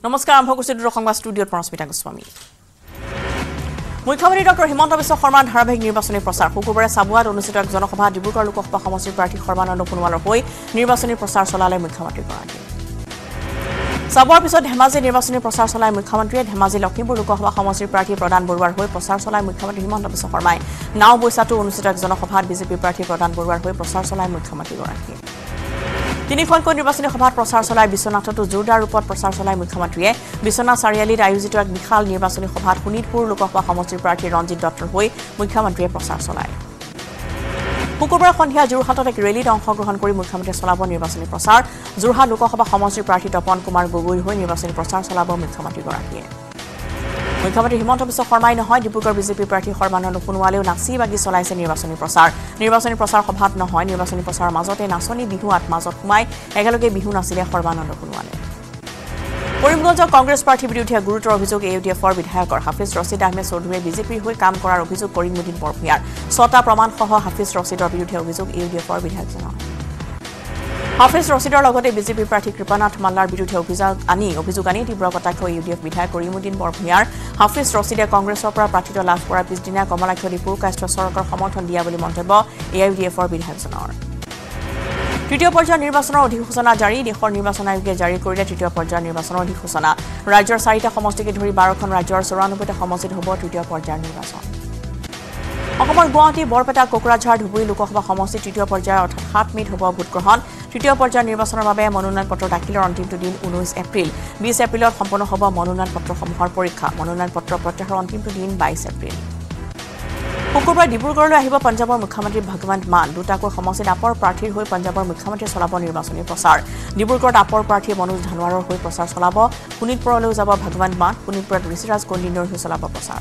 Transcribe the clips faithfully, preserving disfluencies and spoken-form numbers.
নমস্কাৰ আৰম্ভ কৰিছো দুৰ সংবাদ ষ্টুডিঅত পৰস্মিতা গোস্বামী মুখ্যমন্ত্ৰী ডক্টৰ হিমন্ত বিশ্ব শৰ্মাৰ ধাৰাবাহিক নিৰ্বাচনী প্ৰচাৰ শুকুৰবাৰে সাবুৱাত অনুষ্ঠিত এক জনসভা ডিব্ৰুগড় লোকসভা সমষ্টিৰ প্ৰাৰ্থী সৰ্বানন্দ সোণোৱালৰ হৈ নিৰ্বাচনী প্ৰচাৰ চলালে মুখ্যমন্ত্ৰীগৰাকী সাবুৱাৰ পিছত ধেমাজি নিৰ্বাচনী প্ৰচাৰ চলাই মুখ্যমন্ত্ৰীয়ে ধেমাজি লখিমপুৰ লোকসভা সমষ্টিৰ প্ৰাৰ্থী প্ৰদান বৰুৱাৰ হৈ প্ৰচাৰ চলাই মুখ্যমন্ত্ৰী হিমন্ত বিশ্ব শৰ্মাই নাও বৈচাটো অনুষ্ঠিত এক জনসভাত বিজেপি প্ৰাৰ্থী প্ৰদান বৰুৱাৰ হৈ প্ৰচাৰ চলাই মুখ্যমন্ত্ৰীগৰাকী তিনিখনকৈ নিৰ্বাচনী সভাত প্ৰচাৰ চলাই বিশ্বনাথতো জোৰদাৰ ৰূপত প্ৰচাৰ চলাই মুখ্যমন্ত্ৰীয়ে বিশ্বনাথ চাৰিআলিত আয়োজিত এক বিশাল নিৰ্বাচনী সভাত শোণিতপুৰ লোকসভা সমষ্টিৰ প্ৰাৰ্থী ৰঞ্জিত দত্তৰ হৈ মুখ্যমন্ত্ৰীয়ে প্ৰচাৰ চলায় শুকুৰবাৰ সন্ধিয়া যোৰহাটত এক ৰেলীত অংশগ্ৰহণ কৰি মুখ্যমন্ত্ৰীয়ে চলাব নিৰ্বাচনী প্ৰচাৰ যোৰহাট লোকসভা সমষ্টিৰ প্ৰাৰ্থী তপন কুমাৰ গগৈ হৈ নিৰ্বাচনী প্ৰচাৰ চলাব মুখ্যমন্ত্ৰীগৰাকীয়ে মুখ্যমন্ত্ৰী হিমন্ত বিশ্ব শৰ্মাই নহয় ডিব্ৰুগড় বিজেপি প্ৰাৰ্থী সৰ্বানন্দ সোণোৱালেও নাচি বাগি চলাইছে নিৰ্বাচনী প্ৰচাৰ নিৰ্বাচনী প্ৰচাৰ সভাত নহয় নিৰ্বাচনী প্ৰচাৰৰ মাজতে নাচনী বিহু আত্মাজত সোমাই একেলগে বিহু নাচিলে সৰ্বানন্দ সোণোৱালে কৰিমগঞ্জৰ কংগ্ৰেছ প্ৰাৰ্থীৰ বিৰুদ্ধে গুৰুতৰ অভিযোগ এ ইউ ডি এফৰ বিধায়কৰ হাফিজ ৰছিদ আহমেদ চৌধুৰীয়ে বিজেপিৰ হৈ কাম কৰাৰ অভিযোগ কৰিমুদ্দিন বৰভূঞাৰ ছটা প্ৰমাণসহ হাফিজ ৰছিদৰ বিৰুদ্ধে অভিযোগ এ ইউ ডি এফৰ বিধায়কজনৰ হাফিজ ৰছিদৰ লগতে বিজেপি প্ৰাৰ্থী কৃপানাথ মাল্লাৰ বিৰুদ্ধে অভিযোগ আনি অভিযোগ আনি তীব্ৰ কটাক্ষ ইউ ডি এফ বিধায়ক কৰিমুদ্দিন বৰভূঞাৰ হাফিজ ৰছিদে কংগ্ৰেছৰ পৰা প্ৰাৰ্থিত্ব লাভ কৰাৰ পিছদিনা কমলাক্ষ দীপুৰ কাষ্ট চৰকাৰৰ সমৰ্থন দিয়া বুলি মন্তব্য এ ইউ ডি এফৰ বিধায়কজনৰ তৃতীয় পৰ্যায়ৰ নিৰ্বাচনৰ অধিসূচনা জাৰি দেশৰ নিৰ্বাচন আয়োগে জাৰি কৰিলে তৃতীয় পৰ্যায়ৰ নিৰ্বাচনৰ অধিসূচনা ৰাজ্যৰ চাৰিটা সমষ্টিকে ধৰি বাৰখন ৰাজ্যৰ চৌৰানব্বৈটা সমষ্টিত হ'ব তৃতীয় পৰ্যায়ৰ নিৰ্বাচন অসমৰ গুৱাহাটী বৰপেটা কোকৰাঝাৰ ধুবুৰী লোকসভা সমষ্টিৰ তৃতীয় পৰ্যায়ৰ অৰ্থাৎ সাত মে'ত হ'ব ভোটগ্ৰহণ তৃতীয় পৰ্যায়ৰ নিৰ্বাচনৰ বাবে মনোনয়ন পত্ৰ দাখিলৰ অন্তিমটো দিন ঊনৈছ এপ্ৰিল বিশ এপ্ৰিলত সম্পন্ন হ'ব মনোনয়ন পত্ৰসমূহৰ পৰীক্ষা মনোনয়ন পত্ৰ প্ৰত্যাহাৰৰ অন্তিমটো দিন বাইছ এপ্ৰিল শুকুৰবাৰে ডিব্ৰুগড়লৈ আহিব পঞ্জাবৰ মুখ্যমন্ত্ৰী ভগৱন্ত মান দুটাকৈ সমষ্টিত আপৰ প্ৰাৰ্থীৰ হৈ পঞ্জাবৰ মুখ্যমন্ত্ৰীয়ে চলাব নিৰ্বাচনী প্ৰচাৰ ডিব্ৰুগড়ত আপৰ প্ৰাৰ্থীয়ে মনোজ ধানোৱাৰৰ হৈ প্ৰচাৰ চলাব শোণিতপুৰলৈও যাব ভগৱন্ত মান শোণিতপুৰত ঋষিৰাজ কণ্ডিনৰ হৈ চলাব প্ৰচাৰ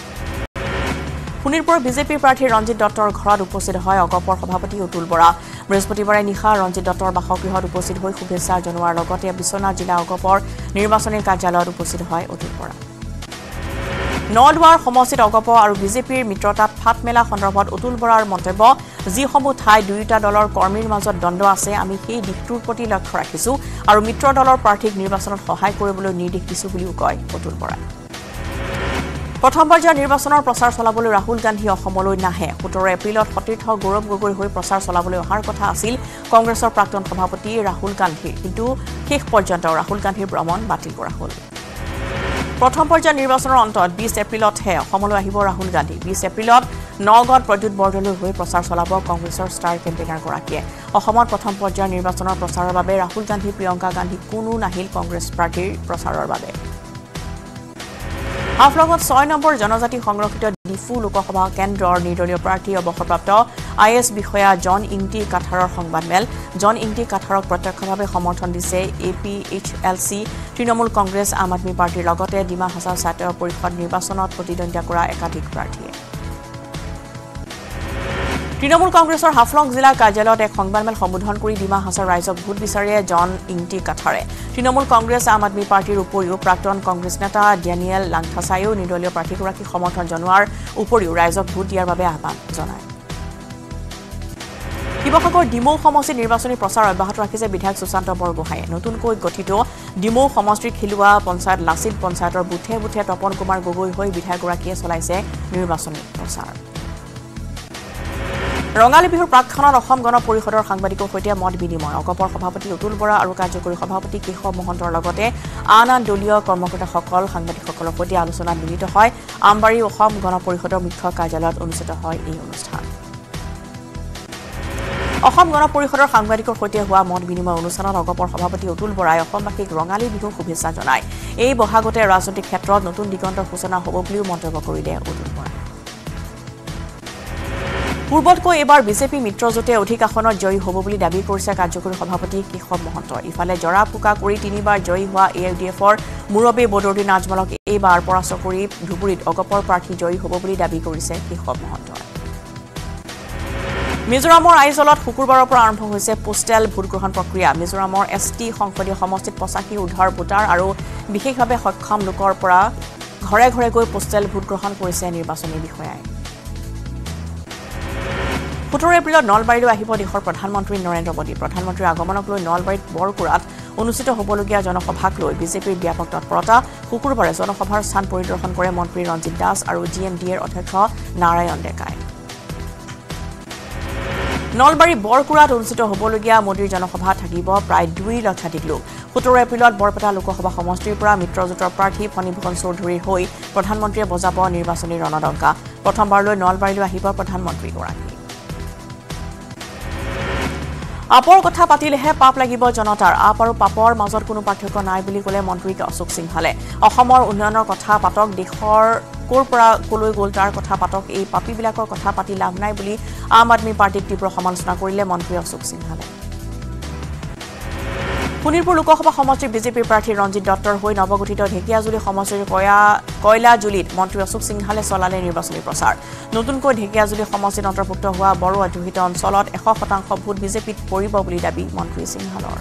শোণিতপুৰ বিজেপিৰ প্ৰাৰ্থী ৰঞ্জিত দত্তৰ ঘৰত উপস্থিত হয় অগপৰ সভাপতি অতুল বৰা বৃহস্পতিবাৰে নিশা ৰঞ্জিত দত্তৰ বাসগৃহত উপস্থিত হৈ শুভেচ্ছা জনোৱাৰ লগতে বিশ্বনাথ জিলা অগপৰ নিৰ্বাচনী কাৰ্যালয়ত উপস্থিত হয় অতুল বৰা নলৱাৰ সমষ্টিত অগপ আৰু বিজেপিৰ মিত্ৰতাত ফাট মেলা সন্দৰ্ভত অতুল বৰাৰ মন্তব্য যিসমূহ ঠাই দুয়োটা দলৰ কৰ্মীৰ মাজত দ্বন্দ্ব আছে আমি সেই দিশটোৰ প্ৰতি লক্ষ্য ৰাখিছো আৰু মিত্ৰ দলৰ প্ৰাৰ্থীক নিৰ্বাচনত সহায় কৰিবলৈ নিৰ্দেশ দিছো বুলিও কয় অতুল বৰাই প্ৰথম পৰ্যায়ৰ নিৰ্বাচনৰ প্ৰচাৰ চলাবলৈ ৰাহুল গান্ধী অসমলৈ নাহে সোতৰ এপ্ৰিলত সতীৰ্থ গৌৰৱ গগৈৰ হৈ প্ৰচাৰ চলাবলৈ অহাৰ কথা আছিল কংগ্ৰেছৰ প্ৰাক্তন সভাপতি ৰাহুল গান্ধীৰ কিন্তু শেষ পৰ্যন্ত ৰাহুল গান্ধীৰ ভ্ৰমণ বাতিল কৰা হ'ল প্ৰথম পৰ্যায়ৰ নিৰ্বাচনৰ অন্তত বিশ এপ্ৰিলতহে অসমলৈ আহিব ৰাহুল গান্ধী বিশ এপ্ৰিলত নগাঁৱত প্ৰদ্যুৎ বৰদলৈ হৈ প্ৰচাৰ চলাব কংগ্ৰেছৰ ষ্টাৰ কেম্পেইনাৰগৰাকীয়ে অসমত প্ৰথম পৰ্যায়ৰ নিৰ্বাচনৰ প্ৰচাৰৰ বাবে ৰাহুল গান্ধী প্ৰিয়ংকা গান্ধী কোনো নাহিল কংগ্ৰেছ প্ৰাৰ্থীৰ প্ৰচাৰৰ বাবে হাফলঙত ছয় নম্বৰ জনজাতি সংৰক্ষিত ডিফু লোকসভা কেন্দ্ৰৰ নিৰ্দলীয় প্ৰাৰ্থী অৱসৰপ্ৰাপ্ত আই এছ বিষয়া জন ইংটি কাঠাৰৰ সংবাদমেল জন ইংটি কাঠাৰক প্ৰত্যক্ষভাৱে সমৰ্থন দিছে A P H L C Trinamool Congress Aam Aadmi পাৰ্টীৰ লগতে ডিমা হাছাও ছাত্ৰ পৰিষদ নিৰ্বাচনত প্ৰতিদ্বন্দ্বিতা কৰা একাধিক প্ৰাৰ্থীয়ে তৃণমূল কংগ্ৰেছৰ হাফলং জিলা কাৰ্যালয়ত এক সংবাদমেল সম্বোধন কৰি ডিমা হাছাও ৰাইজক ভোট বিচাৰে জন ইংটি কাঠাৰে তৃণমূল কংগ্ৰেছ আম আদমী পাৰ্টীৰ উপৰিও প্ৰাক্তন কংগ্ৰেছ নেতা ডেনিয়েল লাংথাছাইও নিৰ্দলীয় প্ৰাৰ্থীগৰাকীক সমৰ্থন জনোৱাৰ উপৰিও ৰাইজক ভোট দিয়াৰ বাবে আহ্বান জনায় শিৱসাগৰ ডিমৌ সমষ্টিৰ নিৰ্বাচনী প্ৰচাৰ অব্যাহত ৰাখিছে বিধায়ক সুশান্ত বৰগোহাঁয়ে নতুনকৈ গঠিত ডিমৌ সমষ্টিৰ খিলুৱা পঞ্চায়ত লাচিত পঞ্চায়তৰ বুথে বুথে তপন কুমাৰ গগৈ হৈ বিধায়কগৰাকীয়ে চলাইছে নিৰ্বাচনী প্ৰচাৰ ৰঙালী বিহুৰ প্ৰাকক্ষণত অসম গণ পৰিষদৰ সাংবাদিকৰ সৈতে মত বিনিময় অগপৰ সভাপতি অতুল বৰা আৰু কাৰ্যকৰী সভাপতি কেশৱ মহন্তৰ লগতে আন আন দলীয় কৰ্মকৰ্তাসকল সাংবাদিকসকলৰ সৈতে আলোচনাত মিলিত হয় আমবাৰী অসম গণ পৰিষদৰ মুখ্য কাৰ্যালয়ত অনুষ্ঠিত হয় এই অনুষ্ঠান অসম গণ পৰিষদৰ সাংবাদিকৰ সৈতে হোৱা মত বিনিময় অনুষ্ঠানত অগপৰ সভাপতি অতুল বৰাই অসমবাসীক ৰঙালী বিহুৰ শুভেচ্ছা জনায় এই বহাগতে ৰাজনৈতিক ক্ষেত্ৰত নতুন দিগন্তৰ সূচনা হ'ব বুলিও মন্তব্য কৰিলে অতুল বৰাই পূৰ্বতকৈ এবাৰ বিজেপি মিত্ৰজোঁটে অধিক আসনত জয়ী হ'ব বুলি দাবী কৰিছে কাৰ্যকৰী সভাপতি কেশৱ মহন্ত ইফালে জৰা ফুকা কৰি তিনিবাৰ জয়ী হোৱা এ ইউ ডি এফৰ মুৰব্বী বদৰুদ্দিন আজমলক এইবাৰ পৰাস্ত কৰি ধুবুৰীত অগপৰ প্ৰাৰ্থী জয়ী হ'ব বুলি দাবী কৰিছে কেশৱ মহন্তই মিজোৰামৰ আইজলত শুকুৰবাৰৰ পৰা আৰম্ভ হৈছে পোষ্টেল ভোটগ্ৰহণ প্ৰক্ৰিয়া মিজোৰামৰ এছ টি সংসদীয় সমষ্টিত পঁচাশী ঊৰ্ধৰ ভোটাৰ আৰু বিশেষভাৱে সক্ষম লোকৰ পৰা ঘৰে ঘৰে গৈ পোষ্টেল ভোটগ্ৰহণ কৰিছে নিৰ্বাচনী বিষয়াই সোতৰ এপ্ৰিলত নলবাৰীলৈ আহিব দেশৰ প্ৰধানমন্ত্ৰী নৰেন্দ্ৰ মোদী প্ৰধানমন্ত্ৰীৰ আগমনক লৈ নলবাৰীত বৰকুৰাত অনুষ্ঠিত হ'বলগীয়া জনসভাক লৈ বিজেপিৰ ব্যাপক তৎপৰতা শুকুৰবাৰে জনসভাৰ স্থান পৰিদৰ্শন কৰে মন্ত্ৰী ৰঞ্জিত দাস আৰু জি এম ডিৰ অধ্যক্ষ নাৰায়ণ ডেকাই নলবাৰী বৰকুৰাত অনুষ্ঠিত হ'বলগীয়া মোদীৰ জনসভা থাকিব প্ৰায় দুই লক্ষাধিক লোক সোতৰ এপ্ৰিলত বৰপেটা লোকসভা সমষ্টিৰ পৰা মিত্ৰজোঁটৰ প্ৰাৰ্থী ফণীভূষণ চৌধুৰীৰ হৈ প্ৰধানমন্ত্ৰীয়ে বজাব নিৰ্বাচনী ৰণডংকা প্ৰথমবাৰলৈ নলবাৰীলৈ আহিব প্ৰধানমন্ত্ৰীগৰাকী আপৰ কথা পাতিলেহে পাপ লাগিব জনতাৰ আপ আৰু পাপৰ মাজত কোনো পাৰ্থক্য নাই বুলি ক'লে মন্ত্ৰী অশোক সিংহালে অসমৰ উন্নয়নৰ কথা পাতক দেশৰ কোৰ পৰা কলৈ গ'ল তাৰ কথা পাতক এই পাপীবিলাকৰ কথা পাতি লাভ নাই বুলি আম আদমি পাৰ্টিক তীব্ৰ সমালোচনা কৰিলে মন্ত্ৰী অশোক সিংহালে শোণিতপুৰ লোকসভা সমষ্টিৰ বিজেপিৰ প্ৰাৰ্থী ৰঞ্জিত দত্তৰ হৈ নৱগঠিত ঢেকিয়াজুলি সমষ্টিৰ কয়লাজুলিত মন্ত্ৰী অশোক সিংহালে চলালে নিৰ্বাচনী প্ৰচাৰ নতুনকৈ ঢেকিয়াজুলি সমষ্টিত অন্তৰ্ভুক্ত হোৱা বড়ো অধ্যুষিত অঞ্চলত এশ শতাংশ ভোট বিজেপিত পৰিব বুলি দাবী মন্ত্ৰী সিংহালৰ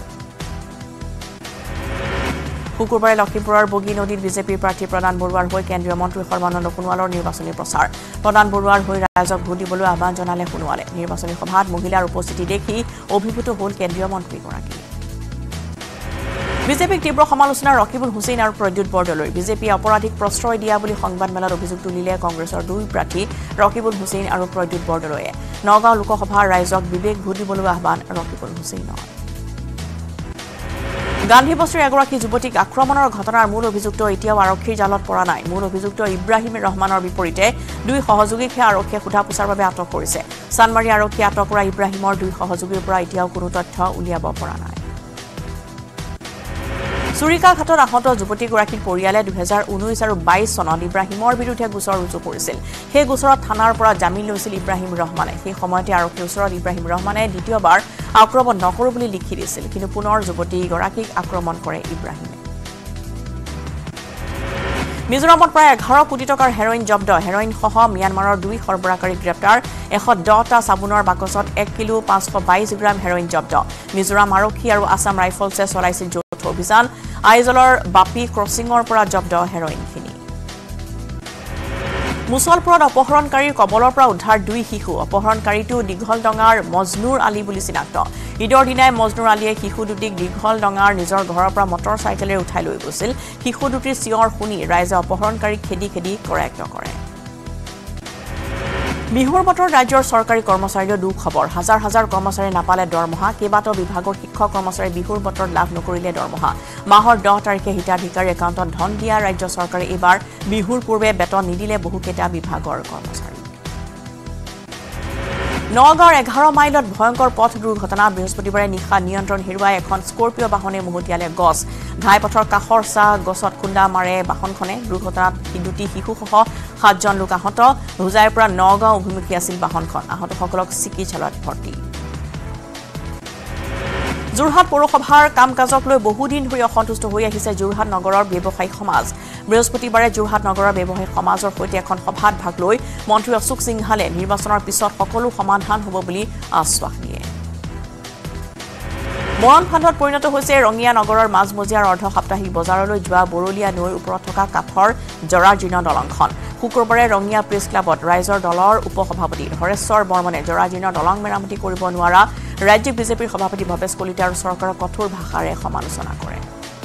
শুকুৰবাৰে লখিমপুৰৰ বগী নদীত বিজেপিৰ প্ৰাৰ্থী প্ৰদান বৰুৱাৰ হৈ কেন্দ্ৰীয় মন্ত্ৰী সৰ্বানন্দ সোণোৱালৰ নিৰ্বাচনী প্ৰচাৰ প্ৰদান বৰুৱাৰ হৈ ৰাইজক ভোট দিবলৈ আহ্বান জনালে সোণোৱালে নিৰ্বাচনী সভাত মহিলাৰ উপস্থিতি দেখি অভিভূত হ'ল কেন্দ্ৰীয় মন্ত্ৰীগৰাকী বিজেপিক তীব্ৰ সমালোচনা ৰকিবুল হুছেইন আৰু প্ৰদ্যুৎ বৰদলৈ বিজেপিয়ে অপৰাধীক প্ৰশ্ৰয় দিয়া বুলি সংবাদমেলত অভিযোগ তুলিলে কংগ্ৰেছৰ দুই প্ৰাৰ্থী ৰকিবুল হুছেইন আৰু প্ৰদ্যুৎ বৰদলৈয়ে নগাঁও লোকসভাৰ ৰাইজক বিবেক ভোট দিবলৈ আহ্বান ৰকিবুল হুছেইনৰ গান্ধী বস্তিৰ এগৰাকী যুৱতীক আক্ৰমণৰ ঘটনাৰ মূল অভিযুক্ত এতিয়াও আৰক্ষীৰ জালত পৰা নাই মূল অভিযুক্ত ইব্ৰাহিম ৰহমানৰ বিপৰীতে দুই সহযোগীকহে আৰক্ষীয়ে সোধা পোছাৰ বাবে আটক কৰিছে চানমাৰী আৰক্ষীয়ে আটক কৰা ইব্ৰাহিমৰ দুই সহযোগীৰ পৰা এতিয়াও কোনো তথ্য উলিয়াব পৰা নাই চুৰিকাঘাটত আহত যুৱতীগৰাকীৰ পৰিয়ালে দুহেজাৰ ঊনৈশ আৰু বাইশ চনত ইব্ৰাহিমৰ বিৰুদ্ধে গোচৰ ৰুজু কৰিছিল সেই গোচৰত থানাৰ পৰা জামিন লৈছিল ইব্ৰাহিম ৰহমানে সেই সময়তে আৰক্ষীৰ ওচৰত ইব্ৰাহিম ৰহমানে দ্বিতীয়বাৰ আক্ৰমণ নকৰো বুলি লিখি দিছিল কিন্তু পুনৰ যুৱতীগৰাকীক আক্ৰমণ কৰে ইব্ৰাহিমে মিজোৰামত প্ৰায় এঘাৰ কোটি টকাৰ হেৰইন জব্দ হেৰইন সহ ম্যানমাৰৰ দুই সৰবৰাহকাৰী গ্ৰেপ্তাৰ এশ দহটা চাবোনৰ বাকচত এক কিলো পাঁচশ বাইশ গ্ৰাম হেৰইন জব্দ মিজোৰাম আৰক্ষী আৰু আছাম ৰাইফলছে চলাইছিল যৌথ অভিযান আইজলৰ বাপি ক্ৰছিঙৰ পৰা জব্দ হেৰইনখিনি মুছলপুৰত অপহৰণকাৰীৰ কবলৰ পৰা উদ্ধাৰ দুই শিশু অপহৰণকাৰীটো দীঘলডঙাৰ মজনুৰ আলী বুলি চিনাক্ত ঈদৰ দিনাই মজনুৰ আলীয়ে শিশু দুটিক দীঘলডঙাৰ নিজৰ ঘৰৰ পৰা মটৰ চাইকেলেৰে উঠাই লৈ গৈছিল শিশু দুটিৰ চিঞৰ শুনি ৰাইজে অপহৰণকাৰীক খেদি খেদি কৰায়ত্ব কৰে বিহুৰ বতৰ ৰাজ্যৰ চৰকাৰী কৰ্মচাৰীৰ দুখ খবৰ হাজাৰ হাজাৰ কৰ্মচাৰী নাপালে দৰমহা কেইবাটাও বিভাগৰ শিক্ষক কৰ্মচাৰী বিহুৰ বতৰত লাভ নকৰিলে দৰমহা মাহৰ দহ তাৰিখে হিতাধিকাৰী একাউণ্টত ধন দিয়া ৰাজ্য চৰকাৰে এইবাৰ বিহুৰ পূৰ্বে বেতন নিদিলে বহুকেইটা বিভাগৰ কৰ্মচাৰী নগাঁৱৰ এঘাৰ মাইলত ভয়ংকৰ পথ দুৰ্ঘটনা বৃহস্পতিবাৰে নিশা নিয়ন্ত্ৰণ হেৰুৱাই এখন স্কৰ্পিঅ' বাহনে মহতিয়ালে গছ ঘাইপথৰ কাষৰ চাহ গছত খুন্দা মাৰে বাহনখনে দুৰ্ঘটনাত দুটি শিশুসহ সাতজন লোক আহত হোজাইৰ পৰা নগাঁও অভিমুখী আছিল বাহনখন আহতসকলক চিকিৎসালয়ত ভৰ্তি যোৰহাট পৌৰসভাৰ কাম কাজক লৈ বহুদিন ধৰি অসন্তুষ্ট হৈ আহিছে যোৰহাট নগৰৰ ব্যৱসায়িক সমাজ বৃহস্পতিবাৰে যোৰহাট নগৰৰ ব্যৱসায়িক সমাজৰ সৈতে এখন সভাত ভাগ লৈ মন্ত্ৰী অশোক সিংহালে নিৰ্বাচনৰ পিছত সকলো সমাধান হ'ব বুলি আশ্বাস দিয়ে মৰণ ফান্দত পৰিণত হৈছে ৰঙিয়া নগৰৰ মাজমজিয়াৰ অৰ্ধ সাপ্তাহিক বজাৰলৈ যোৱা বৰলীয়া নৈৰ ওপৰত থকা কাঠৰ জৰাজীৰ্ণ দলংখন শুক্ৰবাৰে ৰঙিয়া প্ৰেছ ক্লাবত ৰাইজৰ দলৰ উপসভাপতি হৰেশ্বৰ বৰ্মনে জৰাজীৰ্ণ দলং মেৰামতি কৰিব নোৱাৰা ৰাজ্যিক বিজেপিৰ সভাপতি ভৱেশ কলিতা আৰু চৰকাৰৰ কঠোৰ ভাষাৰে সমালোচনা কৰে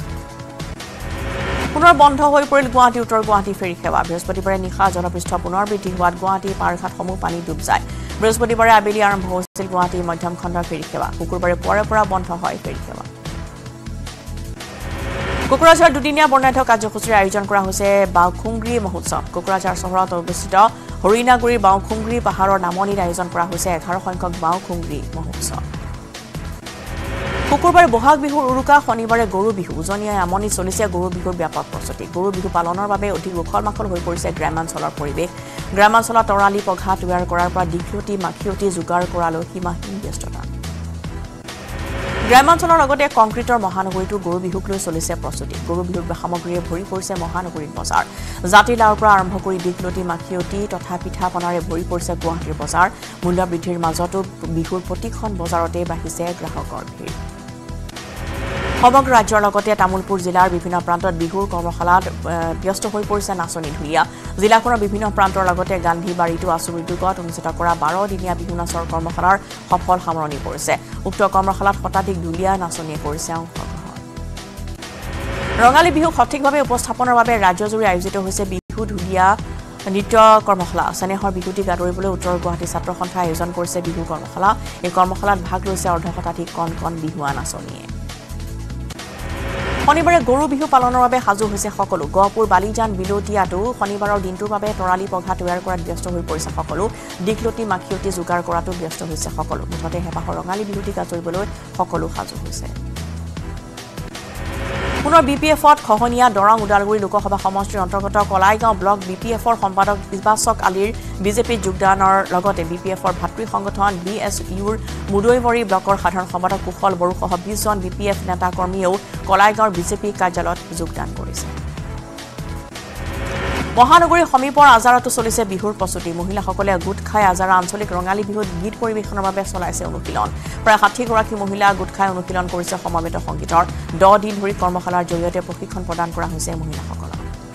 পুনৰ বন্ধ হৈ পৰিল গুৱাহাটী উত্তৰ গুৱাহাটী ফেৰী সেৱা বৃহস্পতিবাৰে নিশা জলপৃষ্ঠ পুনৰ বৃদ্ধি হোৱাত গুৱাহাটী পাৰঘাটসমূহ পানী ডুব যায় বৃহস্পতিবাৰে আবেলি আৰম্ভ হৈছিল গুৱাহাটী মধ্যম খণ্ডৰ ফেৰী সেৱা শুকুৰবাৰে পুৱাৰে পৰা বন্ধ হয় ফেৰী সেৱা কোকৰাঝাৰ দুদিনীয়া বৰ্ণাঢ্য কাৰ্যসূচীৰ আয়োজন কৰা হৈছে বাওখুংগ্ৰী মহোৎসৱ কোকৰাঝাৰ চহৰত অৱস্থিত হৰিণাগুৰিৰ বাওখুংগ্ৰী পাহাৰৰ নামনিত আয়োজন কৰা হৈছে এঘাৰ সংখ্যক বাওখুংগ্ৰী মহোৎসৱ শুকুৰবাৰে বহাগ বিহুৰ উৰুকা শনিবাৰে গৰু বিহু উজনিয়াই আমনি চলিছে গৰু বিহুৰ ব্যাপক প্ৰস্তুতি গৰু বিহু পালনৰ বাবে অধিক উখল মাখল হৈ পৰিছে গ্ৰামাঞ্চলৰ পৰিৱেশ গ্ৰামাঞ্চলত তৰালি পঘা তৈয়াৰ কৰাৰ পৰা দীঘলতি মাখিয়তি যোগাৰ কৰালৈ সীমাহীন ব্যস্ততা গ্ৰামাঞ্চলৰ লগতে কংক্ৰিটৰ মহানগৰীটো গৰু বিহুক লৈ চলিছে প্ৰস্তুতি গৰু বিহুৰ সামগ্ৰীৰে ভৰি পৰিছে মহানগৰীৰ বজাৰ জাতিলাওৰ পৰা আৰম্ভ কৰি দীঘলতি মাখিয়তি তথা পিঠা পনাৰে ভৰি পৰিছে গুৱাহাটীৰ বজাৰ মূল্য বৃদ্ধিৰ মাজতো বিহুৰ প্ৰতিখন বজাৰতে বাঢ়িছে গ্ৰাহকৰ ভিৰ সমগ্ৰ ৰাজ্যৰ লগতে তামুলপুৰ জিলাৰ বিভিন্ন প্ৰান্তত বিহুৰ কৰ্মশালাত ব্যস্ত হৈ পৰিছে নাচনী ঢুলীয়া জিলাখনৰ বিভিন্ন প্ৰান্তৰ লগতে গান্ধীবাৰীতো আছু উদ্যোগত অনুষ্ঠিত কৰা বাৰ দিনীয়া বিহু নাচৰ কৰ্মশালাৰ সফল সামৰণি পৰিছে উক্ত কৰ্মশালাত শতাধিক ঢুলীয়া নাচনীয়ে কৰিছে অংশগ্ৰহণ ৰঙালী বিহু সঠিকভাৱে উপস্থাপনৰ বাবে ৰাজ্যজুৰি আয়োজিত হৈছে বিহু ঢুলীয়া নৃত্য কৰ্মশালা স্নেহৰ বিহুটি গাদৰিবলৈ উত্তৰ গুৱাহাটী ছাত্ৰ সন্থাই আয়োজন কৰিছে বিহু কৰ্মশালা এই কৰ্মশালাত ভাগ লৈছে অৰ্ধ শতাধিক কণ কণ বিহুৱা নাচনীয়ে শনিবাৰে গৰু বিহু পালনৰ বাবে সাজু হৈছে সকলো গহপুৰ বালিজান বিলতীয়াটো শনিবাৰৰ দিনটোৰ বাবে তৰালি পঘা তৈয়াৰ কৰাত ব্যস্ত হৈ পৰিছে সকলো দীঘলতি মাখিয়তি যোগাৰ কৰাটো ব্যস্ত হৈছে সকলো মুঠতে হেপাহৰ ৰঙালী বিহুটি গাজৰিবলৈ সকলো সাজু হৈছে পুনৰ বিপিএফত খহনীয়া দৰং উদালগুৰি লোকসভা সমষ্টিৰ অন্তৰ্গত কলাইগাঁও ব্লক বিপিএফৰ সম্পাদক বিবাচক আলীৰ বিজেপিত যোগদানৰ লগতে বিপিএফৰ ভাতৃ সংগঠন বি এছ ইউৰ মুদৈমৰী ব্লকৰ সাধাৰণ সম্পাদক কুশল বড়োসহ বিশ জন বিপিএফ নেতা কৰ্মীয়েও কলাইগাঁৱৰ বিজেপি কাৰ্যালয়ত যোগদান কৰিছে মহানগৰীৰ সমীপৰ আজাৰাতো চলিছে বিহুৰ প্ৰস্তুতি মহিলাসকলে গোট খাই আজাৰা আঞ্চলিক ৰঙালী বিহুত গীত পৰিৱেশনৰ বাবে চলাইছে অনুশীলন প্ৰায় ষাঠি গৰাকী মহিলা গোট খাই অনুশীলন কৰিছে সমবেত সংগীতৰ দহ দিন ধৰি কৰ্মশালাৰ জৰিয়তে প্ৰশিক্ষণ প্ৰদান কৰা হৈছে মহিলাসকলক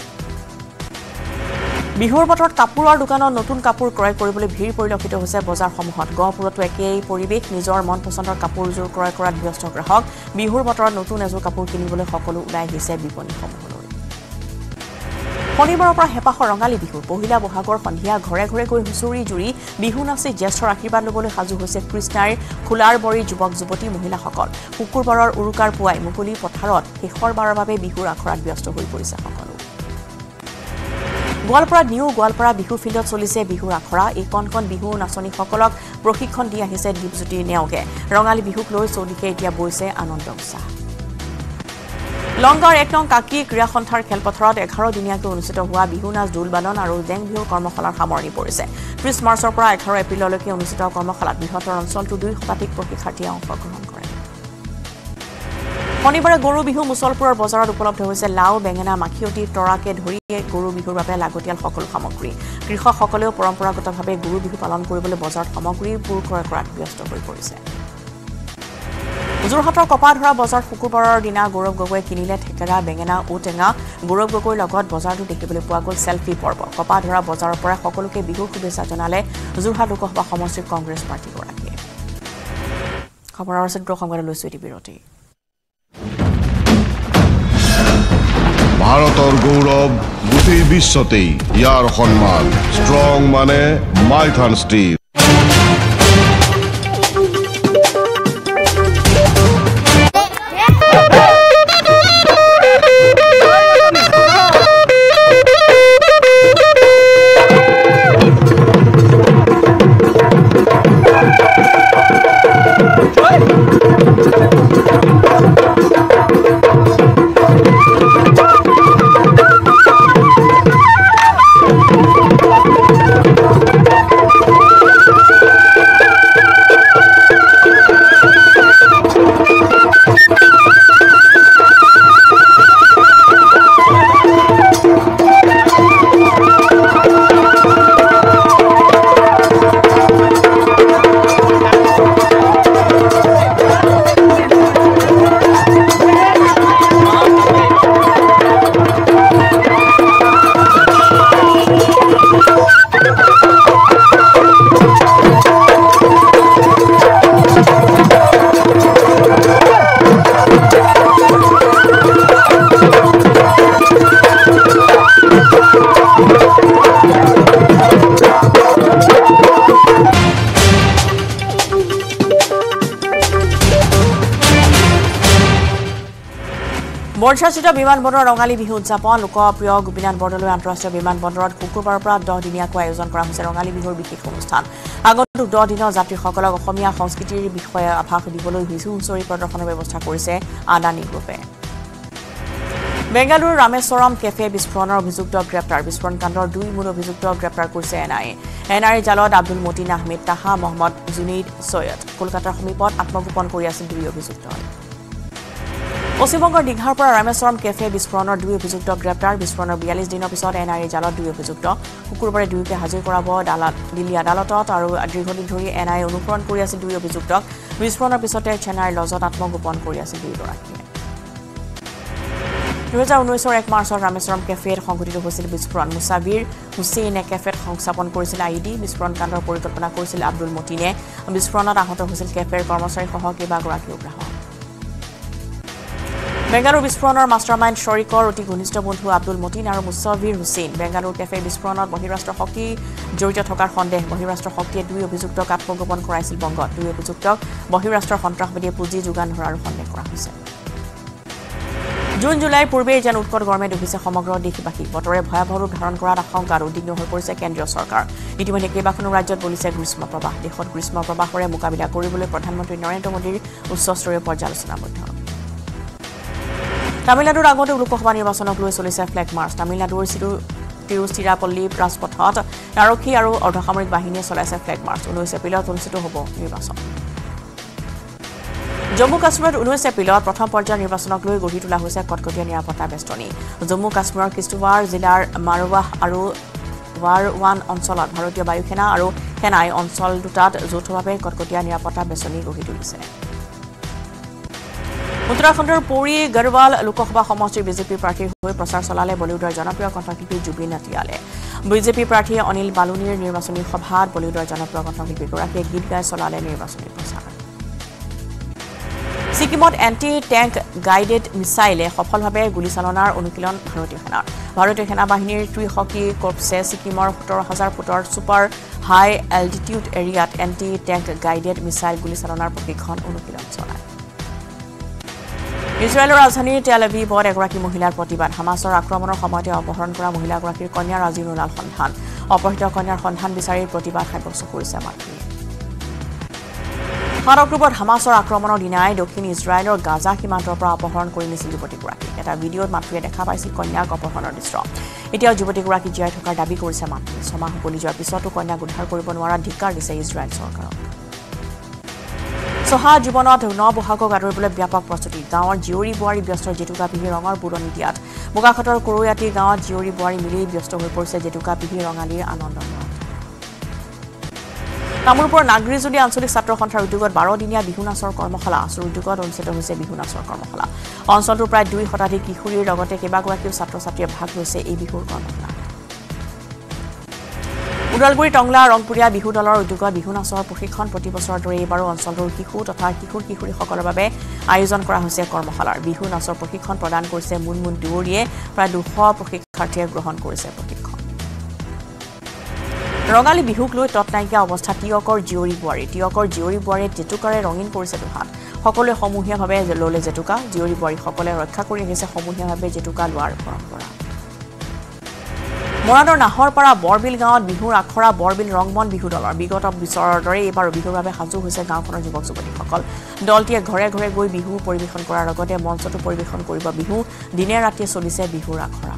বিহুৰ বতৰত কাপোৰৰ দোকানত নতুন কাপোৰ ক্ৰয় কৰিবলৈ ভিৰ পৰিলক্ষিত হৈছে বজাৰসমূহত গহপুৰতো একেই পৰিৱেশ নিজৰ মন পছন্দৰ কাপোৰযোৰ ক্ৰয় কৰাত ব্যস্ত গ্ৰাহক বিহুৰ বতৰত নতুন এযোৰ কাপোৰ কিনিবলৈ সকলো ওলাই আহিছে বিপণীসমূহলৈ শনিবাৰৰ পৰা হেপাহৰ ৰঙালী বিহু পহিলা বহাগৰ সন্ধিয়া ঘৰে ঘৰে গৈ হুঁচৰি জুৰি বিহু নাচি জ্যেষ্ঠৰ আশীৰ্বাদ ল'বলৈ সাজু হৈছে কৃষ্ণাৰ খোলাৰ বৰী যুৱক যুৱতী মহিলাসকল শুকুৰবাৰৰ উৰুকাৰ পুৱাই মুকলি পথাৰত শেষৰবাৰৰ বাবে বিহুৰ আখৰাত ব্যস্ত হৈ পৰিছে সকলো গোৱালপাৰা নিউ গোৱালপাৰা বিহু ফিল্ডত চলিছে বিহুৰ আখৰা এই কণ কণ বিহু নাচনীসকলক প্ৰশিক্ষণ দি আহিছে দীপজ্যোতি নেওগে ৰঙালী বিহুক লৈ চৌদিশে এতিয়া বৈছে আনন্দ উৎসাহ লংগাৰ এক নং কাকি ক্ৰীড়া সন্থাৰ খেলপথাৰত এঘাৰ দিনীয়াকৈ অনুষ্ঠিত হোৱা বিহু নাচ ঢোল বাদন আৰু জেং বিহুৰ কৰ্মশালাৰ সামৰণি পৰিছে ত্ৰিশ মাৰ্চৰ পৰা এঘাৰ এপ্ৰিললৈকে অনুষ্ঠিত কৰ্মশালাত বৃহত্তৰ অঞ্চলটোৰ দুই শতাধিক প্ৰশিক্ষাৰ্থীয়ে অংশগ্ৰহণ কৰে শনিবাৰে গৰু বিহু মুছলপুৰৰ বজাৰত উপলব্ধ হৈছে লাও বেঙেনা মাখিয়তি তৰাকে ধৰি গৰু বিহুৰ বাবে লাগতিয়াল সকলো সামগ্ৰী কৃষকসকলেও পৰম্পৰাগতভাৱে গৰু বিহু পালন কৰিবলৈ বজাৰত সামগ্ৰীবোৰ ক্ৰয় কৰাত ব্যস্ত হৈ পৰিছে যোৰহাটৰ কপাধৰা বজাৰ শুকুৰবাৰৰ দিনা গৌৰৱ গগৈ কিনিলে ঠেকেৰা বেঙেনা ঔটেঙা গৌৰৱ গগৈৰ লগত বজাৰটো দেখিবলৈ পোৱা গ'ল চেলফি পৰ্ব কপাধৰা বজাৰৰ পৰা সকলোকে বিহুৰ শুভেচ্ছা জনালে যোৰহাট লোকসভা সমষ্টিৰ কংগ্ৰেছ প্ৰাৰ্থীগৰাকীয়ে খবৰৰ সৈতে সংবাদ লৈছো এটি বিৰতি ভাৰতৰ গৌৰৱ গোটেই বিশ্বতেই ইয়াৰ সন্মান ষ্ট্ৰং মানে মাইথান ষ্টীল বৰ্ষাচিত বিমানবন্দৰৰ ৰঙালী বিহু উদযাপন লোকপ্ৰিয় গোপীনাথ বৰদলৈ আন্তঃৰাষ্ট্ৰীয় বিমানবন্দৰত শুকুৰবাৰৰ পৰা দহ দিনীয়াকৈ আয়োজন কৰা হৈছে ৰঙালী বিহুৰ বিশেষ অনুষ্ঠান আগন্তুক দহ দিনৰ যাত্ৰীসকলক অসমীয়া সংস্কৃতিৰ বিষয়ে আভাস দিবলৈ বিহু হুঁচৰি প্ৰদৰ্শনৰ ব্যৱস্থা কৰিছে আদানী গ্ৰুপে বেংগালুৰু ৰামেশ্বৰম কেফে বিস্ফোৰণৰ অভিযুক্ত গ্ৰেপ্তাৰ বিস্ফোৰণ কাণ্ডৰ দুই মূল অভিযুক্ত গ্ৰেপ্তাৰ কৰিছে এন আই এ এন আই এৰ জালত আব্দুল মতিন আহমেদ তাহা মহম্মদ জুনেইদ সৈয়দ কলকাতাৰ সমীপত আত্মগোপন কৰি আছিল দুই অভিযুক্ত পশ্চিমবংগৰ দীঘাৰ পৰা ৰামেশ্বৰম কেফে বিস্ফোৰণৰ দুই অভিযুক্ত গ্ৰেপ্তাৰ বিস্ফোৰণৰ বিয়াল্লিছ দিনৰ পিছত এন আই এৰ জালত দুই অভিযুক্ত শুকুৰবাৰে দুয়োকে হাজিৰ কৰাব দিল্লী আদালতত আৰু দীৰ্ঘদিন ধৰি এন আই এ অনুসৰণ কৰি আছিল দুই অভিযুক্তক বিস্ফোৰণৰ পিছতে চেন্নাইৰ লজত আত্মগোপন কৰি আছিল দুয়োগৰাকীয়ে দুহেজাৰ ঊনৈছৰ এক মাৰ্চত ৰামেশ্বৰম কেফেত সংঘটিত হৈছিল বিস্ফোৰণ মুছাবিৰ হুছেইনে কেফেত সংস্থাপন কৰিছিল আই ডি বিস্ফোৰণ কাণ্ডৰ পৰিকল্পনা কৰিছিল আব্দুল মতিনে বিস্ফোৰণত আহত হৈছিল কেফেৰ কৰ্মচাৰীসহ কেইবাগৰাকীও গ্ৰাহক বেংগালুৰু বিস্ফোৰণৰ মাষ্টাৰমাইণ্ড শৰিকৰ অতি ঘনিষ্ঠ বন্ধু আব্দুল মতিন আৰু মুছাৱিৰ হুছেইন বেংগালুৰু কেফে বিস্ফোৰণত বহিৰাষ্ট্ৰ শক্তি জড়িত থকাৰ সন্দেহ বহিৰাষ্ট্ৰ শক্তিয়ে দুই অভিযুক্তক আত্মগোপন কৰাইছিল বংগত দুই অভিযুক্তক বহিৰাষ্ট্ৰৰ সন্ত্ৰাসবাদীয়ে পুঁজি যোগান ধৰাৰ সন্দেহ কৰা হৈছে জুন জুলাইৰ পূৰ্বে যেন উৎকট গৰমে ডুবিছে সমগ্ৰ দেশবাসী বতৰে ভয়াৱহ ৰূপ ধাৰণ কৰাৰ আশংকাত উদ্বিগ্ন হৈ পৰিছে কেন্দ্ৰীয় চৰকাৰ ইতিমধ্যে কেইবাখনো ৰাজ্যত বলিছে গ্ৰীষ্ম প্ৰবাহ দেশত গ্ৰীষ্ম প্ৰবাহৰে মোকাবিলা কৰিবলৈ প্ৰধানমন্ত্ৰী নৰেন্দ্ৰ মোদীৰ উচ্চস্তৰীয় পৰ্যালোচনা বৈঠক তামিলনাডুৰ আগতে লোকসভা নিৰ্বাচনক লৈ চলিছে ফ্লেগ মাৰ্চ তামিলনাডুৰ তিৰুচিৰাপল্লী ৰাজপথত আৰক্ষী আৰু অৰ্ধসামৰিক বাহিনীয়ে চলাইছে ফ্লেগ মাৰ্চ ঊনৈশ এপ্ৰিলত অনুষ্ঠিত হ'ব নিৰ্বাচন জম্মু কাশ্মীৰত ঊনৈশ এপ্ৰিলত প্ৰথম পৰ্যায়ৰ নিৰ্বাচনক লৈ গঢ়ি তোলা হৈছে কটকটীয়া নিৰাপত্তা বেষ্টনী জম্মু কাশ্মীৰৰ কিস্তৱাৰ জিলাৰ মাৰৱাহ আৰু ৱাৰৱান অঞ্চলত ভাৰতীয় বায়ু সেনা আৰু সেনাই অঞ্চল দুটাত যৌথভাৱে কটকটীয়া নিৰাপত্তা বেষ্টনী গঢ়ি তুলিছে উত্তৰাখণ্ডৰ পৌৰী গড়ৱাল লোকসভা সমষ্টিৰ বিজেপি প্ৰাৰ্থীৰ হৈ প্ৰচাৰ চলালে বলিউডৰ জনপ্ৰিয় কণ্ঠশিল্পী জুবিন নটিয়ালে বিজেপি প্ৰাৰ্থী অনিল বালুনিৰ নিৰ্বাচনী সভাত বলিউডৰ জনপ্ৰিয় কণ্ঠশিল্পীগৰাকীয়ে গীত গাই চলালে নিৰ্বাচনী প্ৰচাৰ ছিকিমত এণ্টি টেংক গাইডেড মিছাইলে সফলভাৱে গুলীচালনাৰ অনুশীলন ভাৰতীয় সেনাৰ ভাৰতীয় সেনা বাহিনীৰ ত্ৰিশক্তি কৰ্পছে ছিকিমৰ সোতৰ হাজাৰ ফুটৰ ছুপাৰ হাই এল্টিটিউড এৰিয়াত এণ্টি টেংক গাইডেড মিছাইল গুলীচালনাৰ প্ৰশিক্ষণ অনুশীলন চলায় ইজৰাইলৰ ৰাজধানীৰ টেল আভিভত এগৰাকী মহিলাৰ প্ৰতিবাদ হামাছৰ আক্ৰমণৰ সময়তে অপহৰণ কৰা মহিলাগৰাকীৰ কন্যাৰ আজি নোলাল সন্ধান অপহৃত কন্যাৰ সন্ধান বিচাৰি প্ৰতিবাদ সাব্যস্ত কৰিছে মাতৃয়ে সাত অক্টোবৰত হামাছৰ আক্ৰমণৰ দিনাই দক্ষিণ ইজৰাইলৰ গাজা সীমান্তৰ পৰা অপহৰণ কৰি নিছিল যুৱতীগৰাকী এটা ভিডিঅ'ত মাতৃয়ে দেখা পাইছিল কন্যাক অপহৰণৰ দৃশ্য এতিয়াও যুৱতীগৰাকী জীয়াই থকাৰ দাবী কৰিছে মাতৃয়ে ছমাহ উকলি যোৱাৰ পিছতো কন্যাক উদ্ধাৰ কৰিব নোৱাৰা ধিক্কাৰ দিছে ইজৰাইল চৰকাৰক চহা জীৱনত ন বহাগক আদৰিবলৈ ব্যাপক প্ৰস্তুতি গাঁৱৰ জীয়ৰী বোৱাৰী ব্যস্ত জেতুকা পিহি ৰঙৰ বুৰণি দিয়াত বোকাখাটৰ কৰৈয়াতি গাঁৱত জীয়ৰী বোৱাৰী মিলি ব্যস্ত হৈ পৰিছে জেতুকা পিহি ৰঙালীৰ আনন্দ কামৰূপৰ নাগৰিজুলি আঞ্চলিক ছাত্ৰ সন্থাৰ উদ্যোগত বাৰদিনীয়া বিহু নাচৰ কৰ্মশালা আছুৰ উদ্যোগত অনুষ্ঠিত হৈছে বিহু নাচৰ কৰ্মশালা অঞ্চলটোৰ প্ৰায় দুই শতাধিক কিশোৰীৰ লগতে কেইবাগৰাকীও ছাত্ৰ ছাত্ৰীয়ে ভাগ লৈছে এই বিহুৰ কৰ্মশালাত উদালগুৰি টংলা ৰংপুৰীয়া বিহু দলৰ উদ্যোগত বিহু নাচৰ প্ৰশিক্ষণ প্ৰতি বছৰৰ দৰে এইবাৰো অঞ্চলটোৰ শিশু তথা কিশোৰ কিশোৰীসকলৰ বাবে আয়োজন কৰা হৈছে কৰ্মশালাৰ বিহু নাচৰ প্ৰশিক্ষণ প্ৰদান কৰিছে মুনমুন দুৱৰীয়ে প্ৰায় দুশ প্ৰশিক্ষাৰ্থীয়ে গ্ৰহণ কৰিছে প্ৰশিক্ষণ ৰঙালী বিহুক লৈ তত নাইকিয়া অৱস্থা টিয়কৰ জীয়ৰী বোৱাৰী টিয়কৰ জীয়ৰী বোৱাৰীয়ে জেতুকাৰে ৰঙীন কৰিছে দুহাত সকলোৱে সমূহীয়াভাৱে ল'লে জেতুকা জীয়ৰী বোৱাৰীসকলে ৰক্ষা কৰি আহিছে সমূহীয়াভাৱে জেতুকা লোৱাৰ পৰম্পৰা মৰাণৰ নাহৰপাৰা বৰবিল গাঁৱত বিহুৰ আখৰা বৰবিল ৰংমন বিহু দলৰ বিগত বছৰৰ দৰে এইবাৰ বিহুৰ বাবে সাজু হৈছে গাঁওখনৰ যুৱক যুৱতীসকল দলটিয়ে ঘৰে ঘৰে গৈ বিহু পৰিৱেশন কৰাৰ লগতে মঞ্চতো পৰিৱেশন কৰিব বিহু দিনে ৰাতিয়ে চলিছে বিহুৰ আখৰা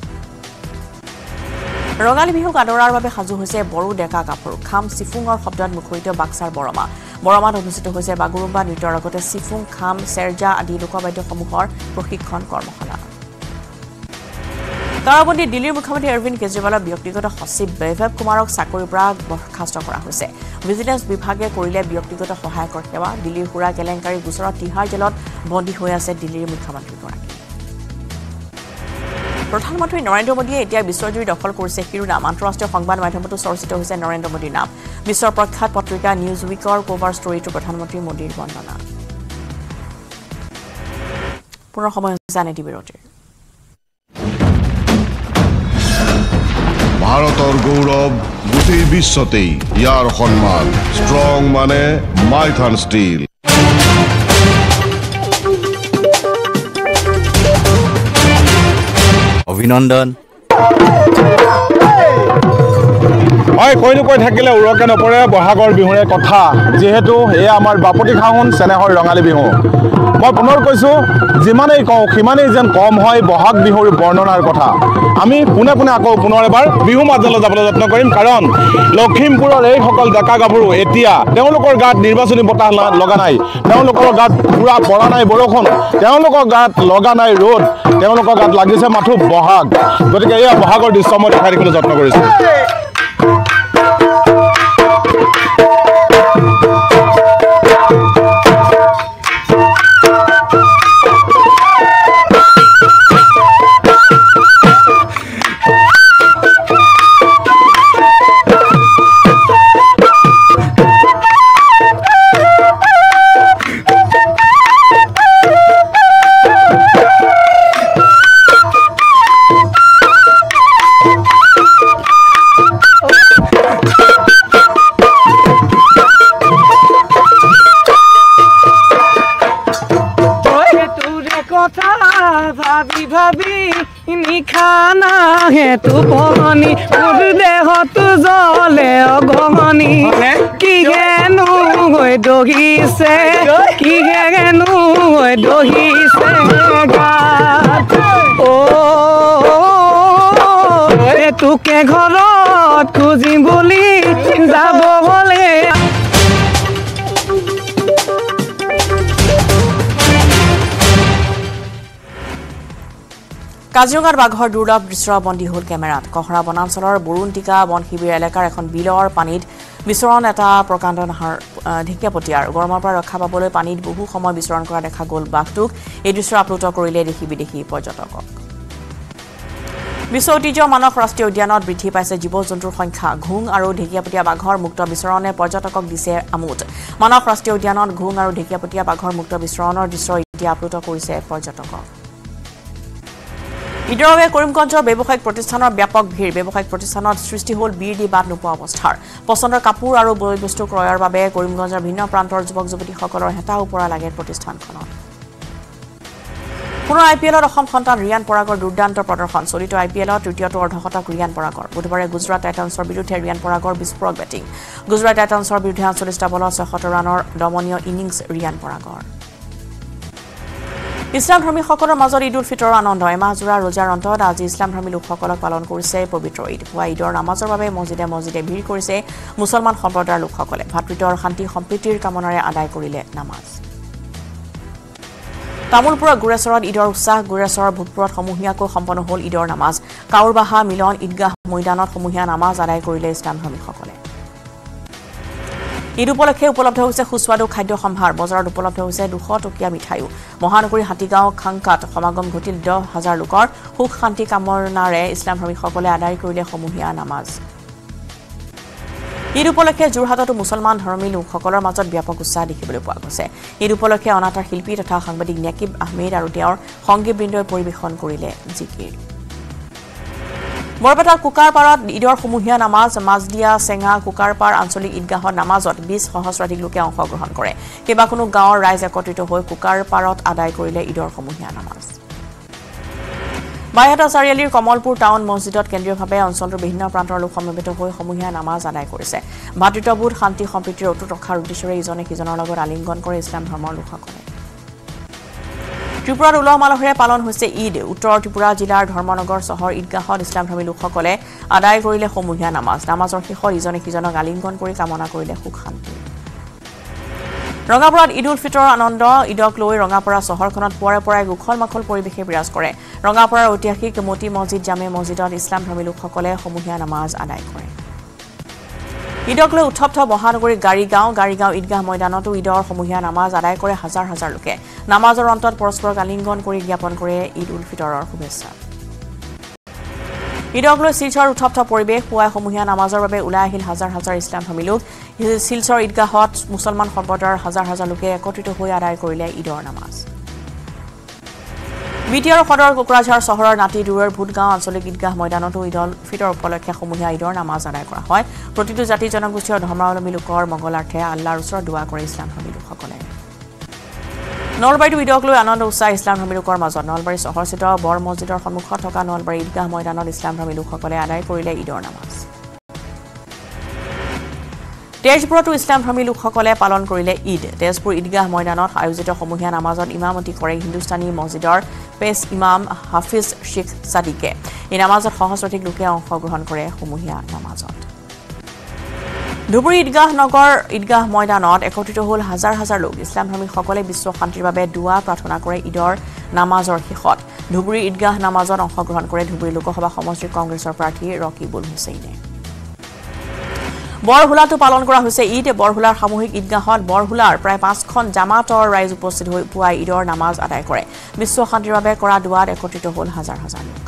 ৰঙালী বিহুক আদৰাৰ বাবে সাজু হৈছে বড়ো ডেকা কাপোৰ খাম চিফুঙৰ শব্দত মুখৰিত বাক্সাৰ বৰমা বৰমাত অনুষ্ঠিত হৈছে বাগুৰুম্বা নৃত্যৰ লগতে চিফুং খাম চেৰজা আদি লোকবাদ্যসমূহৰ প্ৰশিক্ষণ কৰ্মশালা কাৰাবন্দী দিল্লীৰ মুখ্যমন্ত্ৰী অৰবিন্দ কেজৰিৱালৰ ব্যক্তিগত সচিব বৈভৱ কুমাৰক চাকৰিৰ পৰা বৰ্খাস্ত কৰা হৈছে ভিজিলেন্স বিভাগে কৰিলে ব্যক্তিগত সহায়কৰ সেৱা দিল্লীৰ সুৰা কেলেংকাৰী গোচৰত তিহাৰ জেলত বন্দী হৈ আছে দিল্লীৰ মুখ্যমন্ত্ৰীগৰাকী প্ৰধানমন্ত্ৰী নৰেন্দ্ৰ মোদীয়ে এতিয়া বিশ্বজুৰি দখল কৰিছে শিৰোনাম আন্তঃৰাষ্ট্ৰীয় সংবাদ মাধ্যমতো চৰ্চিত হৈছে নৰেন্দ্ৰ মোদীৰ নাম বিশ্বৰ প্ৰখ্যাত পত্ৰিকা নিউজ উইকৰ কভাৰ ষ্টৰীটো প্ৰধানমন্ত্ৰী মোদীৰ বন্দনা পুনৰ সময় হৈছে আন এটি বিৰতিৰ ভাৰতৰ গৌৰৱ গোটেই বিশ্বতেই ইয়াৰ সন্মান ষ্ট্ৰং মানে মাইথান ষ্টীল অভিনন্দন হয় কৈ নকৈ থাকিলে উৰকে নপৰে বহাগৰ বিহুৰে কথা যেহেতু এয়া আমাৰ বাপতি খাহুন চেনেহৰ ৰঙালী বিহু মই পুনৰ কৈছোঁ যিমানেই কওঁ সিমানেই যেন কম হয় বহাগ বিহুৰ বৰ্ণনাৰ কথা আমি পোনে পোনে আকৌ পুনৰ এবাৰ বিহু মাজলৈ যাবলৈ যত্ন কৰিম কাৰণ লখিমপুৰৰ এইসকল ডেকা গাভৰু এতিয়া তেওঁলোকৰ গাত নিৰ্বাচনী বতাহ লগা নাই তেওঁলোকৰ গাত পুৰা পৰা নাই বৰষুণ তেওঁলোকৰ গাত লগা নাই ৰ'দ তেওঁলোকৰ গাত লাগিছে মাথো বহাগ গতিকে এয়া বহাগৰ দৃশ্য মই দেখাই দিবলৈ যত্ন কৰিছোঁ কথা ভাবি ভাবি নিখানা হেতু পহনি মোৰ দেহতো জ্বলে অগমনি কিহেনো হৈ দহিছে কিহেনো হৈ দহিছে গাত অ তোকে ঘৰত খুজিম বুলি যাব গ'লে কাজিৰঙাত বাঘৰ দুৰ্লভ দৃশ্য বন্দী হ'ল কেমেৰাত কহৰা বনাঞ্চলৰ বৰুণটিকা বন শিবিৰ এলেকাৰ এখন বিলৰ পানীত বিচৰণ এটা প্ৰকাণ্ড নাহৰ ঢেকীয়াপতীয়াৰ গৰমৰ পৰা ৰক্ষা পাবলৈ পানীত বহু সময় বিচৰণ কৰা দেখা গ'ল বাঘটোক এই দৃশ্য আপলোড কৰিলে দেশী বিদেশী পৰ্যটকক বিশ্ব ঐতিহ্য মানস ৰাষ্ট্ৰীয় উদ্যানত বৃদ্ধি পাইছে জীৱ জন্তুৰ সংখ্যা ঘোং আৰু ঢেকীয়াপতীয়া বাঘৰ মুক্ত বিচৰণে পৰ্যটকক দিছে আমোদ মানস ৰাষ্ট্ৰীয় উদ্যানত ঘোং আৰু ঢেকীয়াপতীয়া বাঘৰ মুক্ত বিচৰণৰ দৃশ্য এতিয়া আপলোড কৰিছে পৰ্যটকক ঈদৰ বাবে কৰিমগঞ্জৰ ব্যৱসায়িক প্ৰতিষ্ঠানৰ ব্যাপক ভিৰ ব্যৱসায়িক প্ৰতিষ্ঠানত সৃষ্টি হ'ল বিৰ দি বাদ নোপোৱা অৱস্থাৰ পচন্দৰ কাপোৰ আৰু বস্তু ক্ৰয়ৰ বাবে কৰিমগঞ্জৰ ভিন্ন প্ৰান্তৰ যুৱক যুৱতীসকলৰ হেতা ওপৰা লাগে প্ৰতিষ্ঠানখনত পুনৰ আই পি এলত অসম সন্তান ৰিয়ান পৰাগৰ দুৰ্দান্ত প্ৰদৰ্শন চলিত আই পি এলত তৃতীয়টো অৰ্ধশতক ৰিয়ান পৰাগৰ বুধবাৰে গুজৰাট টাইটান্সৰ বিৰুদ্ধে ৰিয়ান পৰাগৰ বিস্ফোৰক বেটিং গুজৰাট টাইটান্সৰ বিৰুদ্ধে আঠচল্লিছটা বলত ছয়সত্তৰ ৰানৰ দমনীয় ইনিংছ ৰিয়ান পৰাগৰ ইছলাম ধৰ্মীসকলৰ মাজত ঈদ উল ফিতৰৰ আনন্দ এমাহজোৰা ৰোজাৰ অন্তত আজি ইছলাম ধৰ্মী লোকসকলক পালন কৰিছে পবিত্ৰ ঈদ পুৱা ঈদৰ নামাজৰ বাবে মছজিদে মছজিদে ভিৰ কৰিছে মুছলমান সম্প্ৰদায়ৰ লোকসকলে ভাতৃত্ব আৰু শান্তি সম্প্ৰীতিৰ কামনাৰে আদায় কৰিলে নামাজ তামুলপুৰৰ গুৰেশ্বৰত ঈদৰ উৎসাহ গুৰেশ্বৰৰ ভোগপুৰত সমূহীয়াকৈ সম্পন্ন হ'ল ঈদৰ নামাজ কাউৰবাহা মিলন ঈদগাহ মৈদানত সমূহীয়া নামাজ আদায় কৰিলে ইছলাম ধৰ্মীসকলে ঈদ উপলক্ষে উপলব্ধ হৈছে সুস্বাদু খাদ্য সম্ভাৰ বজাৰত উপলব্ধ হৈছে দুশ টকীয়া মিঠাইও মহানগৰী হাতীগাঁও খাংকাত সমাগম ঘটিল দহ হাজাৰ লোকৰ সুখ শান্তি কামনাৰে ইছলাম ধৰ্মীসকলে আদায় কৰিলে সমূহীয়া নামাজ ঈদ উপলক্ষে যোৰহাটতো মুছলমান ধৰ্মী লোকসকলৰ মাজত ব্যাপক উৎসাহ দেখিবলৈ পোৱা গৈছে ঈদ উপলক্ষে অনাতাঁৰ শিল্পী তথা সাংবাদিক নেকিব আহমেদ আৰু তেওঁৰ সংগীতবৃন্দই পৰিৱেশন কৰিলে জিকিৰ বৰপেটাৰ কুকাৰপাৰত ঈদৰ সমূহীয়া নামাজ মাজদিয়া চেঙা কুকাৰপাৰ আঞ্চলিক ঈদগাহত নামাজত বিশ সহস্ৰাধিক লোকে অংশগ্ৰহণ কৰে কেইবাখনো গাঁৱৰ ৰাইজ একত্ৰিত হৈ কুকাৰপাৰত আদায় কৰিলে ঈদৰ সমূহীয়া নামাজ বাইহাটা চাৰিআলিৰ কমলপুৰ টাউন মছজিদত কেন্দ্ৰীয়ভাৱে অঞ্চলটোৰ বিভিন্ন প্ৰান্তৰ লোক সমবেত হৈ সমূহীয়া নামাজ আদায় কৰিছে ভাতৃত্ববোধ শান্তি সম্প্ৰীতিৰ অটুট ৰখাৰ উদ্দেশ্যৰে ইজনে সিজনৰ লগত আলিংগন কৰে ইছলাম ধৰ্মৰ লোকসকলে ত্ৰিপুৰাৰ উলহ মালহেৰে পালন হৈছে ঈদ উত্তৰ ত্ৰিপুৰা জিলাৰ ধৰ্মনগৰ চহৰ ঈদগাহত ইছলাম ধৰ্মী লোকসকলে আদায় কৰিলে সমূহীয়া নামাজ নামাজৰ শেষত ইজনে সিজনক আলিংগন কৰি কামনা কৰিলে সুখ শান্তি ৰঙাপাৰাত ঈদ উল ফিতৰৰ আনন্দ ঈদক লৈ ৰঙাপাৰা চহৰখনত পুৱাৰে পৰাই গুখল মাখল পৰিৱেশে বিৰাজ কৰে ৰঙাপাৰাৰ ঐতিহাসিক মতি মছজিদ জামে মছজিদত ইছলাম ধৰ্মী লোকসকলে সমূহীয়া নামাজ আদায় কৰে ঈদক লৈ উত্তপ্ত মহানগৰীৰ গাড়ীগাঁও গাড়ীগাঁও ঈদগাহ ময়দানতো ঈদৰ সমূহীয়া নামাজ আদায় কৰে হাজাৰ হাজাৰ লোকে নামাজৰ অন্তত পৰস্পৰক আলিংগন কৰি জ্ঞাপন কৰে ঈদ উল ফিতৰৰ শুভেচ্ছা ঈদক লৈ শিলচৰ উত্তপ্ত পৰিৱেশ পুৱাই সমূহীয়া নামাজৰ বাবে ওলাই আহিল হাজাৰ হাজাৰ ইছলাম ধৰ্মী লোক শিলচৰ ঈদগাহত মুছলমান সম্প্ৰদায়ৰ হাজাৰ হাজাৰ লোকে একত্ৰিত হৈ আদায় কৰিলে ঈদৰ নামাজ বিটিআৰ সদৰ কোকৰাঝাৰ চহৰৰ নাতি দূৰৰ ভূতগাঁও আঞ্চলিক ঈদগাহ ময়দানতো ঈদ উল ফিতৰ উপলক্ষে সমূহীয়া ঈদৰ নামাজ আদায় কৰা হয় প্ৰতিটো জাতি জনগোষ্ঠী আৰু ধৰ্মাৱলম্বী লোকৰ মংগলাৰ্থে আল্লাহৰ ওচৰত দোৱা কৰে ইছলাম ধৰ্মী লোকসকলে নলবাৰীতো ঈদক লৈ আনন্দ উৎসাহ ইছলাম ধৰ্মী লোকৰ মাজত নলবাৰী চহৰস্থিত বৰ মছজিদৰ সন্মুখত থকা নলবাৰী ঈদগাহ ময়দানত ইছলাম ধৰ্মী লোকসকলে আদায় কৰিলে ঈদৰ নামাজ তেজপুৰতো ইছলাম ধৰ্মী লোকসকলে পালন কৰিলে ঈদ তেজপুৰ ঈদগাহ ময়দানত আয়োজিত সমূহীয়া নামাজত ইমামতি কৰে হিন্দুস্তানী মছজিদৰ পেছ ইমাম হাফিজ শ্বেখ ছাদিকে এই নামাজত সহস্ৰাধিক লোকে অংশগ্ৰহণ কৰে সমূহীয়া নামাজত ধুবুৰী ঈদগাহ নগৰ ঈদগাহ ময়দানত একত্ৰিত হ'ল হাজাৰ হাজাৰ লোক ইছলাম ধৰ্মীসকলে বিশ্ব শান্তিৰ বাবে দুৱা প্ৰাৰ্থনা কৰে ঈদৰ নামাজৰ শেষত ধুবুৰী ঈদগাহ নামাজত অংশগ্ৰহণ কৰে ধুবুৰী লোকসভা সমষ্টিৰ কংগ্ৰেছৰ প্ৰাৰ্থী ৰকিবুল হুছেইনে বৰহুলাটো পালন কৰা হৈছে ঈদ বৰহুলাৰ সামূহিক ঈদগাহত বৰহুলাৰ প্ৰায় পাঁচখন জামাতৰ ৰাইজ উপস্থিত হৈ পুৱাই ঈদৰ নামাজ আদায় কৰে বিশ্ব শান্তিৰ বাবে কৰা দুৱাত একত্ৰিত হ'ল হাজাৰ হাজাৰ লোক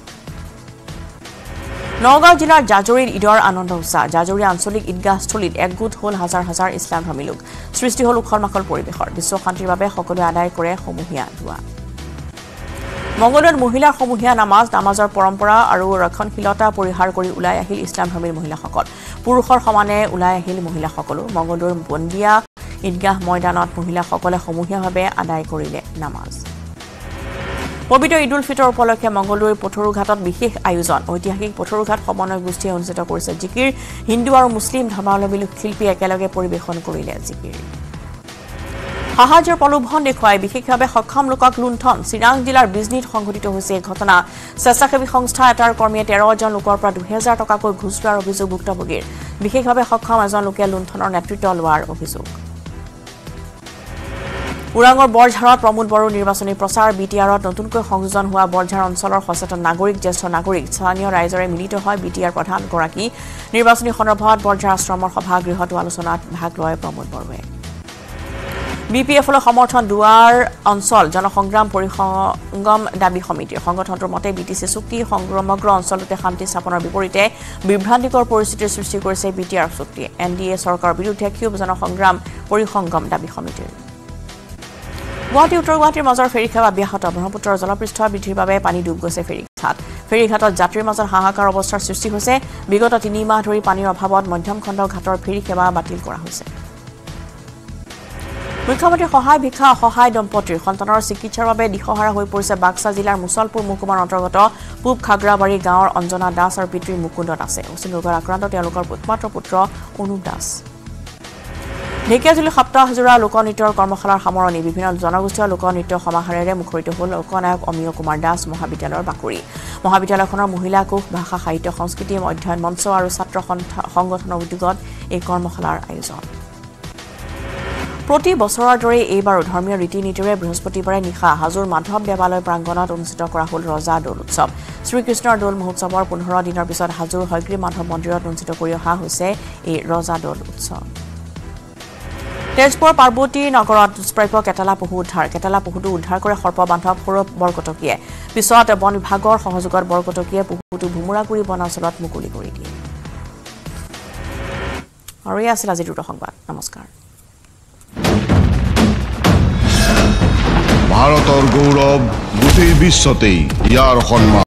নগাঁও জিলাৰ জাজৰীৰ ঈদৰ আনন্দ উৎসাহ জাজৰী আঞ্চলিক ঈদগাহস্থলীত একগোট হ'ল হাজাৰ হাজাৰ ইছলাম ধৰ্মী লোক সৃষ্টি হ'ল উখল মাখল পৰিৱেশৰ বিশ্ব শান্তিৰ বাবে সকলোৱে আদায় কৰে সমূহীয়া দুৱা মংগলদৈত মহিলাৰ সমূহীয়া নামাজ নামাজৰ পৰম্পৰা আৰু ৰক্ষণশীলতা পৰিহাৰ কৰি ওলাই আহিল ইছলাম ধৰ্মীৰ মহিলাসকল পুৰুষৰ সমানে ওলাই আহিল মহিলাসকলো মংগলদৈৰ বন্দিয়া ঈদগাহ ময়দানত মহিলাসকলে সমূহীয়াভাৱে আদায় কৰিলে নামাজ পবিত্ৰ ঈদ উল ফিতৰ উপলক্ষে মংগলদৈৰ পথৰুঘাটত বিশেষ আয়োজন ঐতিহাসিক পথৰুঘাট সমন্বয় গোষ্ঠীয়ে অনুষ্ঠিত কৰিছে জিকিৰ হিন্দু আৰু মুছলিম ধৰ্মাৱলম্বী শিল্পী একেলগে পৰিৱেশন কৰিলে জিকিৰ সাহায্যৰ প্ৰলোভন দেখুৱাই বিশেষভাৱে সক্ষম লোকক লুণ্ঠন চিৰাং জিলাৰ বিজনীত সংঘটিত হৈছে এই ঘটনা স্বেচ্ছাসেৱী সংস্থা এটাৰ কৰ্মীয়ে তেৰ জন লোকৰ পৰা দুহেজাৰ টকাকৈ ঘুচ লোৱাৰ অভিযোগ ভুক্তভোগীৰ বিশেষভাৱে সক্ষম এজন লোকে লুণ্ঠনৰ নেতৃত্ব লোৱাৰ অভিযোগ উৰাঙৰ বৰঝাৰত প্ৰমোদ বড়ো নিৰ্বাচনী প্ৰচাৰ বিটিআৰত নতুনকৈ সংযোজন হোৱা বৰঝাৰ অঞ্চলৰ সচেতন নাগৰিক জ্যেষ্ঠ নাগৰিক স্থানীয় ৰাইজৰে মিলিত হয় বিটিআৰ প্ৰধান গৰাকী নিৰ্বাচনী সন্দৰ্ভত বৰঝাৰ আশ্ৰমৰ সভাগৃহতো আলোচনাত ভাগ লয় প্ৰমোদ বড়োৱে বিপিএফলৈ সমৰ্থন দুৱাৰ অঞ্চল জনসংগ্ৰাম পৰিসংগম দাবী সমিতিৰ সংগঠনটোৰ মতে বিটিচি চুক্তি সমগ্ৰ অঞ্চলতে শান্তি স্থাপনৰ বিপৰীতে বিভ্ৰান্তিকৰ পৰিস্থিতিৰ সৃষ্টি কৰিছে বিটিআৰ চুক্তি এনডিএ চৰকাৰৰ বিৰুদ্ধে ক্ষোভ জনসংগ্ৰাম পৰিসংগম দাবী সমিতিৰ গুৱাহাটী উত্তৰ গুৱাহাটীৰ মাজৰ ফেৰীসেৱা ব্যাহত ব্ৰহ্মপুত্ৰৰ জলপৃষ্ঠ বৃদ্ধিৰ বাবে পানী ডুব গৈছে ফেৰীঘাট ফেৰীঘাটত যাত্ৰীৰ মাজত হাহাকাৰ অৱস্থাৰ সৃষ্টি হৈছে বিগত তিনি মাহ ধৰি পানীৰ অভাৱত মধ্যম খণ্ড ঘাটৰ ফেৰী সেৱা বাতিল কৰা হৈছে মুখ্যমন্ত্ৰী সহায় ভিক্ষা অসহায় দম্পতীৰ সন্তানৰ চিকিৎসাৰ বাবে দিশহাৰা হৈ পৰিছে বাক্সা জিলাৰ মুছলপুৰ মহকুমাৰ অন্তৰ্গত পূব খাগৰাবাৰী গাঁৱৰ অঞ্জনা দাস আৰু পিতৃ মুকুন্দ দাসে অচিন ৰোগৰ আক্ৰান্ত তেওঁলোকৰ একমাত্ৰ পুত্ৰ অনুপ দাস ঢেকিয়াজুলি সপ্তাহজোৰা লোকনৃত্যৰ কৰ্মশালাৰ সামৰণি বিভিন্ন জনগোষ্ঠীয় লোকনৃত্য সমাহাৰেৰে মুখৰিত হ'ল লোকনায়ক অমীয় কুমাৰ দাস মহাবিদ্যালয়ৰ বাকৰি মহাবিদ্যালয়খনৰ মহিলা কোষ ভাষা সাহিত্য সংস্কৃতি অধ্যয়ন মঞ্চ আৰু ছাত্ৰ সংগঠনৰ উদ্যোগত এই কৰ্মশালাৰ আয়োজন প্ৰতি বছৰৰ দৰে এইবাৰো ধৰ্মীয় ৰীতি নীতিৰে বৃহস্পতিবাৰে নিশা হাজোৰ মাধৱ দেৱালয় প্ৰাংগণত অনুষ্ঠিত কৰা হ'ল ৰজা দৌল উৎসৱ শ্ৰীকৃষ্ণৰ দৌল মহোৎসৱৰ পোন্ধৰ দিনৰ পিছত হাজোৰ হয়গ্ৰীৱ মাধৱ মন্দিৰত অনুষ্ঠিত কৰি অহা হৈছে এই ৰজা দৌল উৎসৱ তেজপুৰ পাৰ্বতী নগৰত দুষ্প্ৰাপ্য কেটালা পহু উদ্ধাৰ কেটালা পহুটো উদ্ধাৰ কৰে সৰ্পবান্ধৱ সৌৰভ বৰকটকীয়ে পিছত বন বিভাগৰ সহযোগত বৰকটকীয়ে পহুটো ভুমুৰাগুৰি বনাঞ্চলত মুকলি কৰি দিয়ে আৰু এই আছিল আজি দ্ৰুত সংবাদ নমস্কাৰ ভাৰতৰ গৌৰৱ গোটেই বিশ্বতেই ইয়াৰ সন্মান